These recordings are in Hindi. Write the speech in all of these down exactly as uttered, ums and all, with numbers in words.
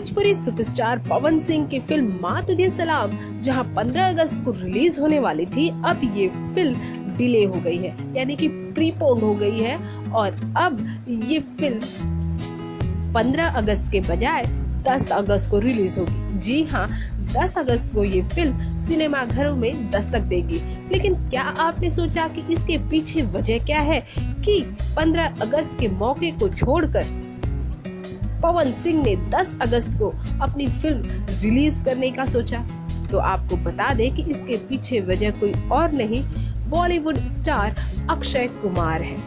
भोजपुरी सुपरस्टार पवन सिंह की फिल्म माँ तुझे सलाम जहां पंद्रह अगस्त को रिलीज होने वाली थी, अब ये फिल्म डिले हो गई है, यानी कि प्रीपोन्ड हो गई है और अब ये फिल्म पंद्रह अगस्त के बजाय दस अगस्त को रिलीज होगी। जी हाँ, दस अगस्त को ये फिल्म सिनेमा घरों में दस्तक देगी। लेकिन क्या आपने सोचा कि इसके पीछे वजह क्या है कि पंद्रह अगस्त के मौके को छोड़कर पवन सिंह ने दस अगस्त को अपनी फिल्म रिलीज करने का सोचा? तो आपको बता दें कि इसके पीछे वजह कोई और नहीं, बॉलीवुड स्टार अक्षय कुमार है।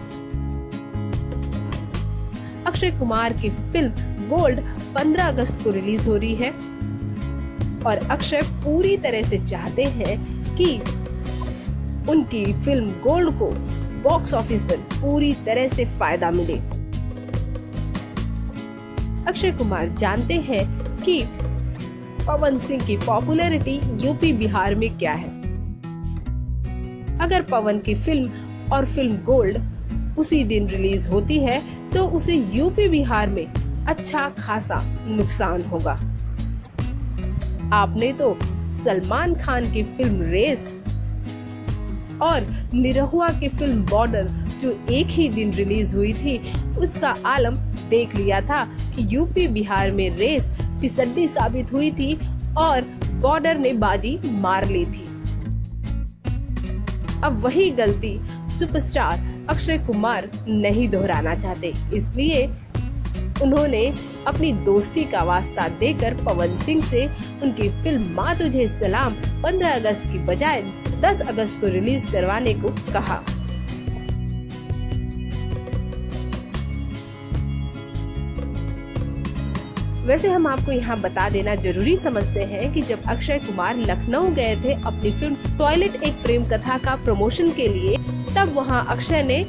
अक्षय कुमार की फिल्म गोल्ड पंद्रह अगस्त को रिलीज हो रही है और अक्षय पूरी तरह से चाहते हैं कि उनकी फिल्म गोल्ड को बॉक्स ऑफिस पर पूरी तरह से फायदा मिले। अक्षय कुमार जानते हैं कि पवन सिंह की पॉपुलैरिटी यूपी बिहार में क्या है। अगर पवन की फिल्म और फिल्म गोल्ड उसी दिन रिलीज होती है तो उसे यूपी बिहार में अच्छा खासा नुकसान होगा। आपने तो सलमान खान की फिल्म रेस और निरहुआ की फिल्म बॉर्डर जो एक ही दिन रिलीज हुई थी, उसका आलम देख लिया था कि यूपी बिहार में रेस फिसड्डी साबित हुई थी और बॉर्डर ने बाजी मार ली थी। अब वही गलती सुपरस्टार अक्षय कुमार नहीं दोहराना चाहते, इसलिए उन्होंने अपनी दोस्ती का वास्ता देकर पवन सिंह से उनकी फिल्म माँ तुझे सलाम पंद्रह अगस्त की बजाय दस अगस्त को रिलीज करवाने को कहा। वैसे हम आपको यहाँ बता देना जरूरी समझते हैं कि जब अक्षय कुमार लखनऊ गए थे अपनी फिल्म टॉयलेट एक प्रेम कथा का प्रमोशन के लिए, तब वहाँ अक्षय ने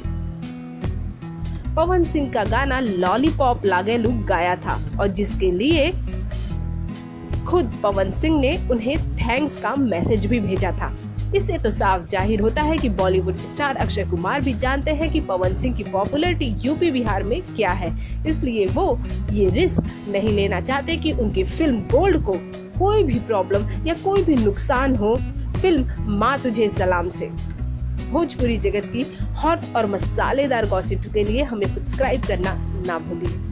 पवन सिंह का गाना लॉलीपॉप लागेलू गाया था और जिसके लिए खुद पवन सिंह ने उन्हें थैंक्स का मैसेज भी भेजा था। इससे तो साफ जाहिर होता है कि बॉलीवुड स्टार अक्षय कुमार भी जानते हैं कि पवन सिंह की पॉपुलैरिटी यूपी बिहार में क्या है, इसलिए वो ये रिस्क नहीं लेना चाहते कि उनकी फिल्म गोल्ड को कोई भी प्रॉब्लम या कोई भी नुकसान हो फिल्म माँ तुझे सलाम से। भोजपुरी जगत की हॉट और मसालेदार गॉसिप के लिए हमें सब्सक्राइब करना ना भूलिए।